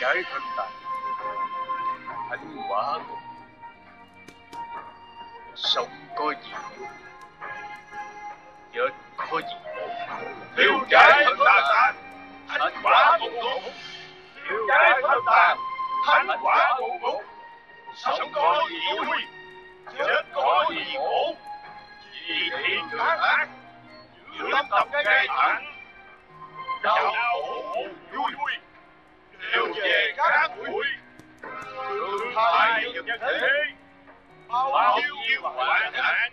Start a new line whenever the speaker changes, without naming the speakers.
giải thân tàn, thánh quả ngục. Sống có gì vui, chết có gì khổ.
Liều giải thân tàn, thánh quả ngục ngục. Liều giải thân tàn, thánh quả ngục ngục. Sống có gì vui, chết có gì khổ. Vì thiện phản ác, giữa lâm tập gây thẳng. Đau khổ vui vui, đều về các bụi. Thương hai nhân thế, bao nhiêu hoạn nạn.